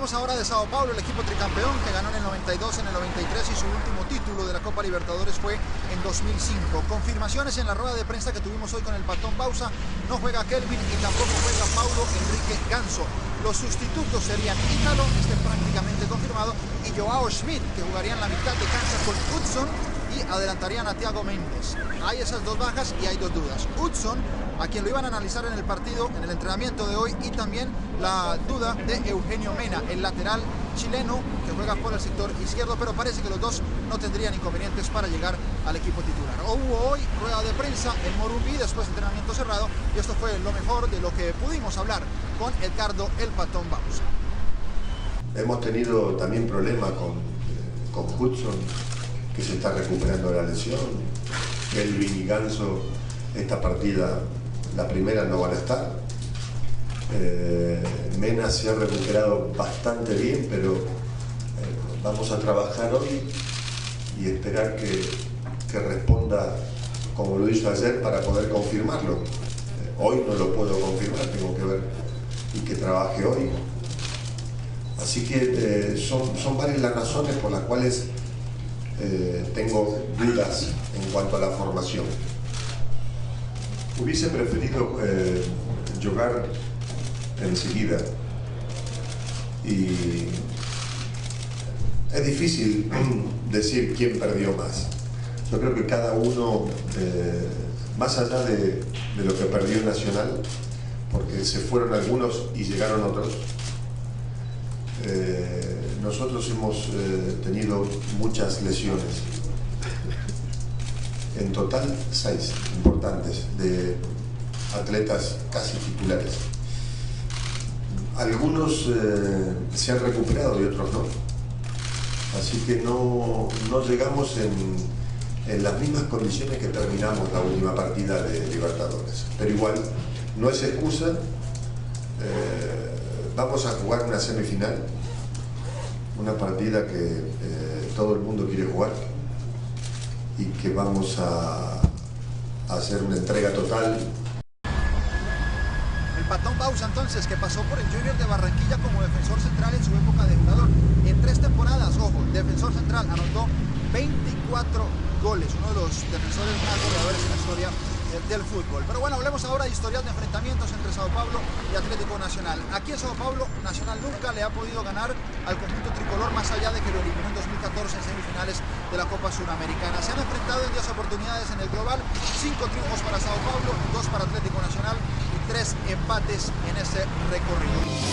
Hablamos ahora de Sao Paulo, el equipo tricampeón que ganó en el 92, en el 93 y su último título de la Copa Libertadores fue en 2005. Confirmaciones en la rueda de prensa que tuvimos hoy con el Patón Bausa. No juega Kelvin y tampoco juega Paulo Enrique Ganso. Los sustitutos serían Ítalo, este prácticamente confirmado, y Joao Schmidt, que jugarían la mitad de cancha con Hudson y adelantarían a Thiago Mendes. Hay esas dos bajas y hay dos dudas. Hudson, a quien lo iban a analizar en el partido, en el entrenamiento de hoy, y también la duda de Eugenio Mena, el lateral chileno que juega por el sector izquierdo, pero parece que los dos no tendrían inconvenientes para llegar al equipo titular. Hubo hoy rueda de prensa en Morumbi, después entrenamiento cerrado, y esto fue lo mejor de lo que pudimos hablar con Edgardo el Patón Bausa. Hemos tenido también problemas con Hudson, que se está recuperando de la lesión. Kelvin y Ganso, esta partida, la primera, no van a estar. Mena se ha recuperado bastante bien, pero vamos a trabajar hoy y esperar que responda como lo hizo ayer para poder confirmarlo. Hoy no lo puedo confirmar, tengo que ver y que trabaje hoy. Así que son varias las razones por las cuales tengo dudas en cuanto a la formación. Hubiese preferido jugar enseguida, y es difícil decir quién perdió más. Yo creo que cada uno, más allá de lo que perdió Nacional, porque se fueron algunos y llegaron otros, nosotros hemos tenido muchas lesiones. En total 6 importantes de atletas casi titulares. Algunos se han recuperado y otros no. Así que no llegamos en las mismas condiciones que terminamos la última partida de Libertadores. Pero igual, no es excusa. Vamos a jugar una semifinal, una partida que todo el mundo quiere jugar y que vamos a hacer una entrega total. El Patón Bausa, entonces, que pasó por el Junior de Barranquilla como defensor central en su época de jugador. En 3 temporadas, ojo, defensor central, anotó 24 goles, uno de los defensores más goleadores en la historia del fútbol. Pero bueno, hablemos ahora de historial de enfrentamientos entre Sao Paulo y Atlético Nacional. Aquí en Sao Paulo, Nacional nunca le ha podido ganar al conjunto tricolor, más allá de que lo eliminó en 2014 en semifinales de la Copa Suramericana. Se han enfrentado en 10 oportunidades en el global, 5 triunfos para Sao Paulo, 2 para Atlético Nacional y 3 empates en ese recorrido.